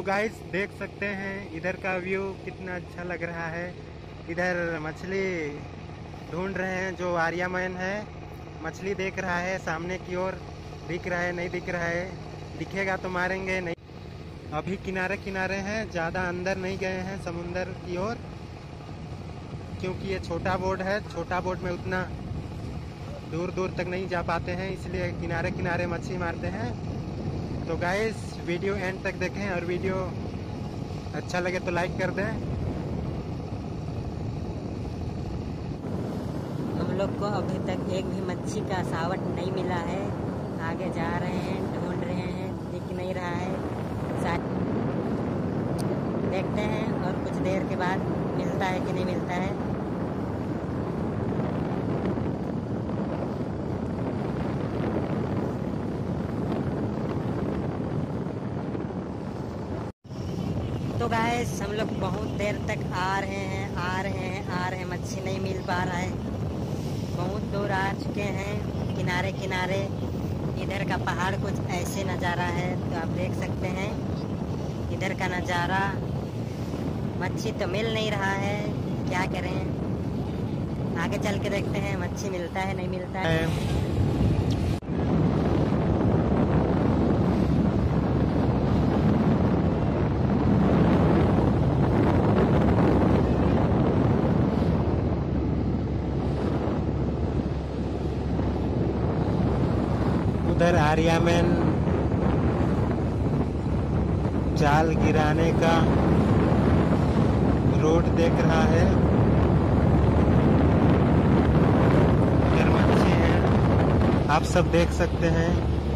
Guys देख सकते हैं इधर का व्यू कितना अच्छा लग रहा है। इधर मछली ढूंढ रहे हैं, जो आर्यमन है मछली देख रहा है। सामने की ओर दिख रहा है, नहीं दिख रहा है, दिखेगा तो मारेंगे, नहीं। अभी किनारे किनारे हैं, ज़्यादा अंदर नहीं गए हैं समुंदर की ओर, क्योंकि ये छोटा बोट है। छोटा बोट में उतना दूर दूर तक नहीं जा पाते हैं, इसलिए किनारे किनारे मछली मारते हैं। तो गाइस वीडियो एंड तक देखें, और वीडियो अच्छा लगे तो लाइक कर दें। हम लोग को अभी तक एक भी मच्छी का सावट नहीं मिला है। आगे जा रहे हैं, ढूंढ रहे हैं, दिख नहीं रहा है। देखते हैं और कुछ देर के बाद मिलता है कि नहीं मिलता है। तो गाइस हम लोग बहुत देर तक आ रहे हैं, मच्छी नहीं मिल पा रहा है। बहुत दूर आ चुके हैं, किनारे किनारे। इधर का पहाड़ कुछ ऐसे नज़ारा है, तो आप देख सकते हैं इधर का नज़ारा। मच्छी तो मिल नहीं रहा है, क्या करें। आगे चल के देखते हैं मच्छी मिलता है नहीं मिलता है। उधर आर्यमन जाल गिराने का रोड देख रहा है। इधर मच्छी है, आप सब देख सकते हैं।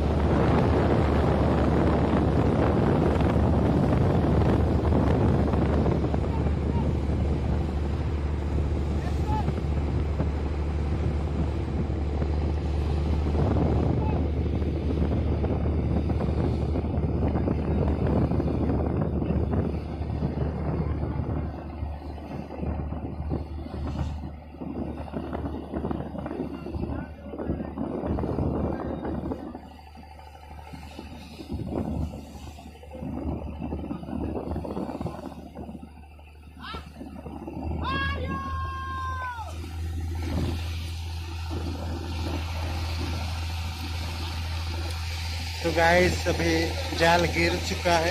तो गाइस अभी जाल गिर चुका है,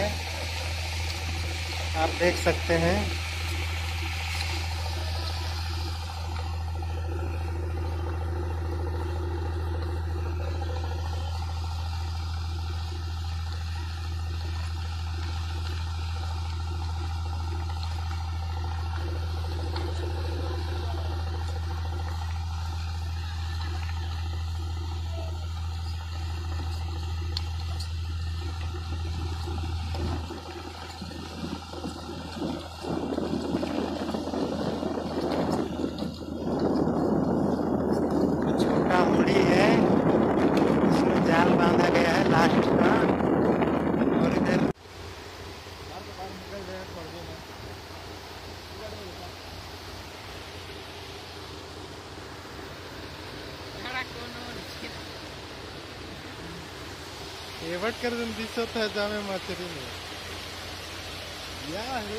आप देख सकते हैं। मुड़ी है, इसमें जाल बांधा गया है लास्ट का। और इधर एवट कर दिसत है जामे मछली में। याहू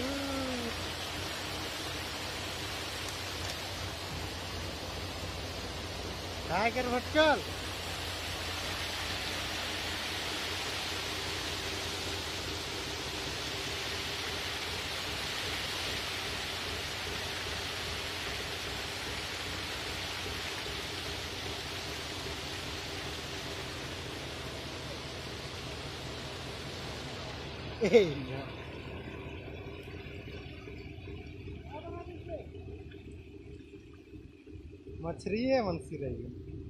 टाइगर भटकल। मछली है, मनसी रही।